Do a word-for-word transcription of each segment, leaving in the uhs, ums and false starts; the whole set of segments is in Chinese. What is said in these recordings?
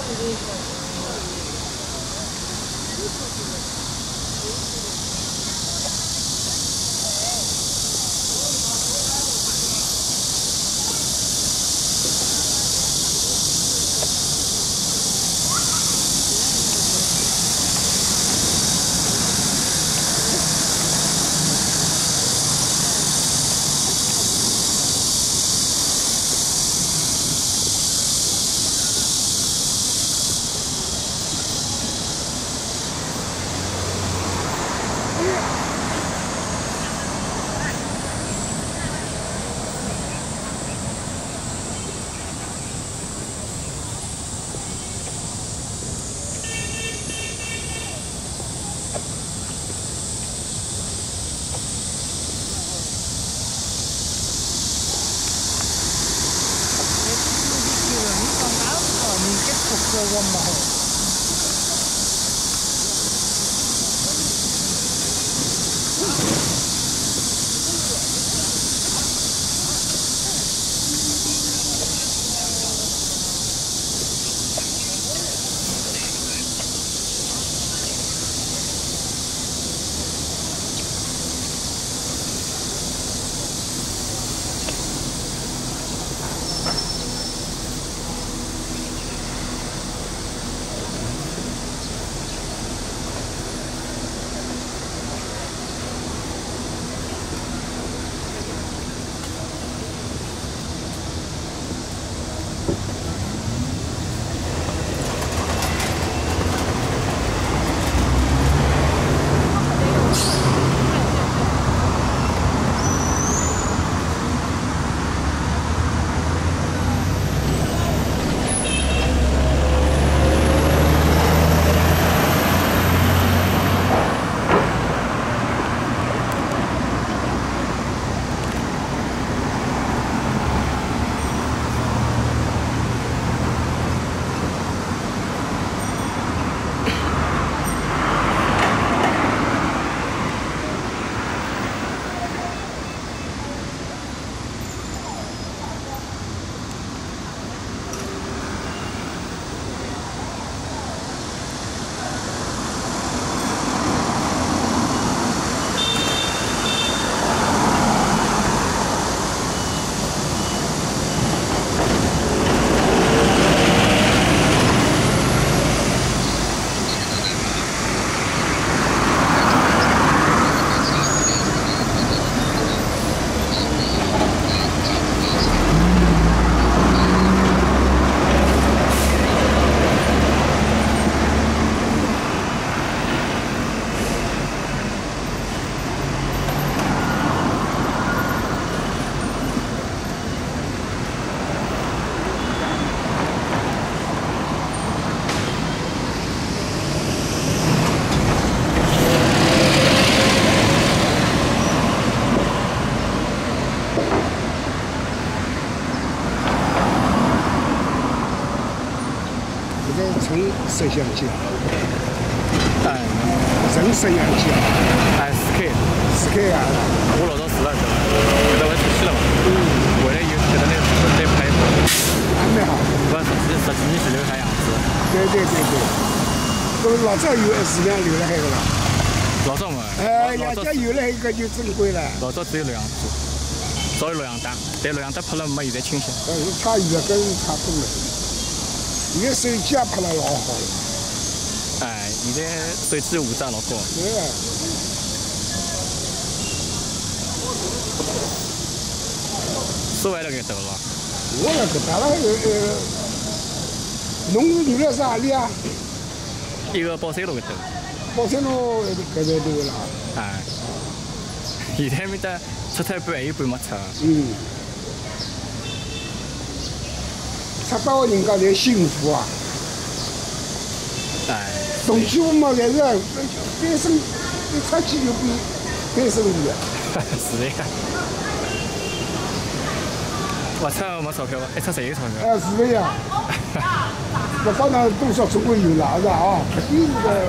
摄像机，哎，人摄像机， 哎 ，Sky，Sky 啊， 我老早试了，现在我出去了嘛，回来以后现在那再拍一部， 还蛮好。 不，实际实际你是留下样子。 对对对对，都老早有质量留了海个了。 老早嘛， 哎，人家有了一个就珍贵了。 老早只有录像机，早有录像带，但录像带拍了没现在清晰。 呃，差远了，跟差多了。现在手机也拍了老好了。 哎，现在手机画质老高。 对啊。 收完了该走了。 我那个打了呃，侬是留了啥里啊？ 一个宝山路个头。 宝山路搿头头了。 哎。现在面搭出脱一半，还有一半没出。 嗯。出到人家才幸福啊！ 哎。 东西我嘛，侪是单身，一出去就变单身的。 是的呀。不出没钞票，一出侪有钞票。 哎，是的呀。我反正多少总归有了，是吧？啊，肯定是个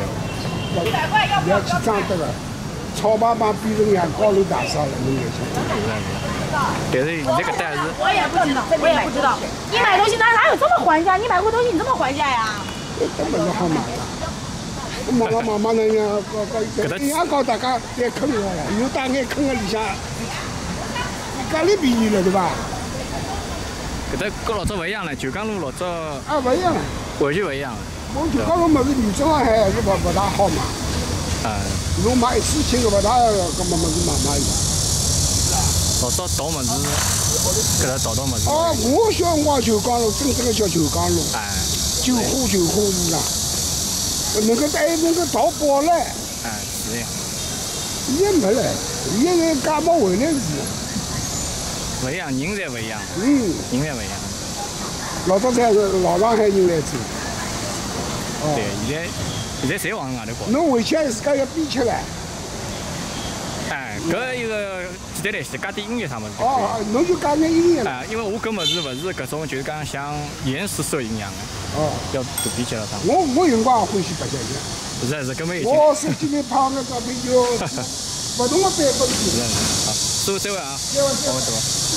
要要去装得个，草板板变成像高楼大厦了，侬也晓得。 但是现在搿搭还是我也不知道，我也不知道。你买东西哪哪有这么还价？你买过东西你这么还价呀？ 根本就好买的。我忙了忙忙那样，搞搞一样搞大家在坑我了，有大眼坑个里向，搿里便宜了对吧？ 搿搭跟老早勿一样了，九江路老早啊，勿一样了。 完全勿一样了。 我九江路么是女生还是勿勿大好嘛？ 啊， 侬买一次性个勿大，搿么么是买买伊。 老早倒物事，搿搭倒倒物事。 哦，我小辰光九江路真正个叫九江路， 哎， 九货九货市场，能够还能够淘宝唻。 哎，是呀。 现在没了，现在感冒回来是。 勿一样，人侪勿一样。 嗯， 人侪勿一样。 老早才是老上海人来做。 对，现在现在侪往外头跑。 侬回去自家要编吃唻。 哎，搿一个简单来些，加点音乐啥物事。 哦，侬就加点音乐了。 啊，因为我搿物事勿是搿种，就是讲像延时摄影一样的。 哦。 要大编辑了啥？ 我我有辰光欢喜白相相。 是是，根本已经。 我手机里拍个照片就勿同个版本。 是是，好，师傅再会啊。 再会再会。 我们走。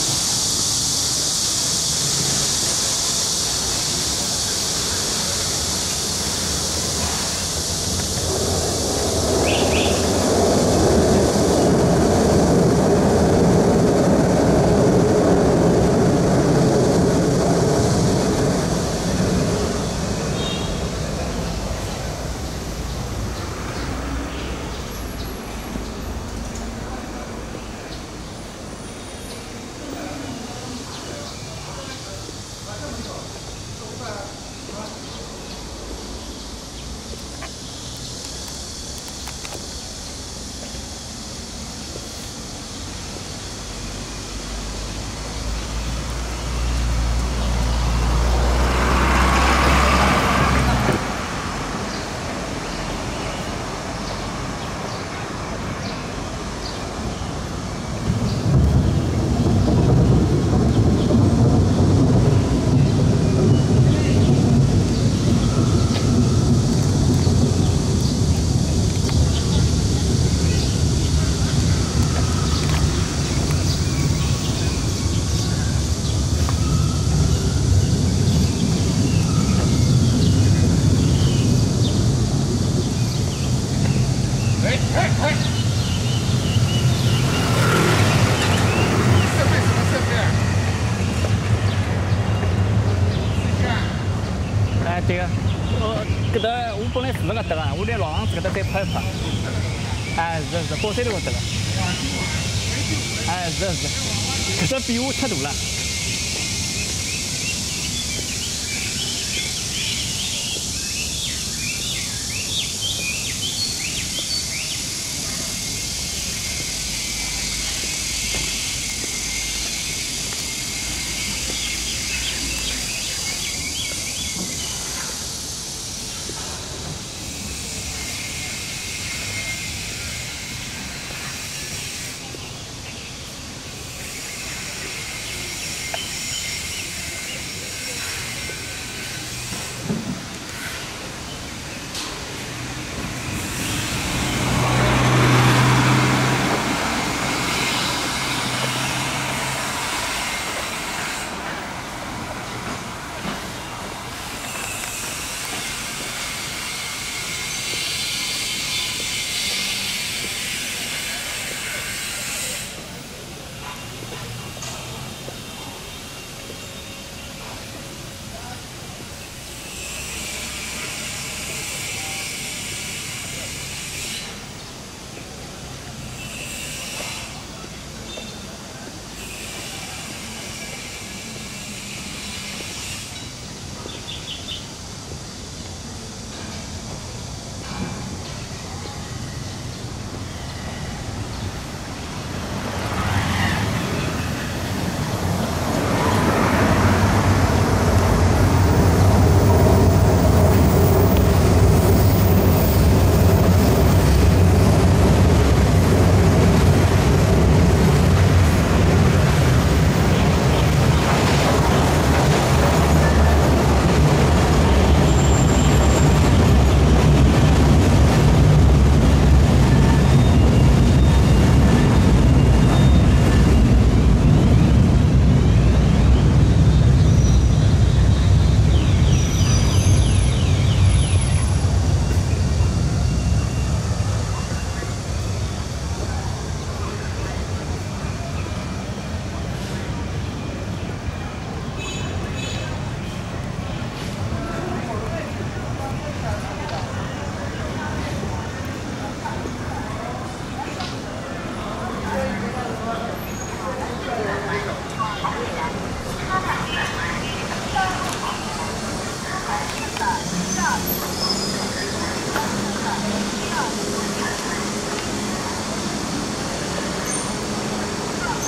对个，哦，搿搭我本来住辣搿搭个，我来老房子搿搭再拍一拍。哎，是是，宝山路搿搭个。哎，是是，搿搭变化太大了。